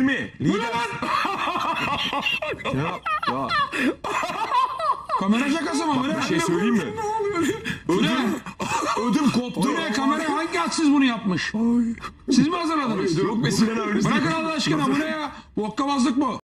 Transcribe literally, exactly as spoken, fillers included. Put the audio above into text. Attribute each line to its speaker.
Speaker 1: mi? Lider.
Speaker 2: Ya, ya.
Speaker 3: Kamera şakası mı? Bu ne?
Speaker 1: Bir şey söyleyeyim mi?
Speaker 3: Bu ne?
Speaker 1: Ödüm koptu.
Speaker 3: Bu ne? Kamera hangi hadsız bunu yapmış? Siz mi hazırladınız?
Speaker 1: Yok be Sinan abi.
Speaker 3: Bırakın Allah aşkına, bu ne ya? Bu hokkabazlık bu.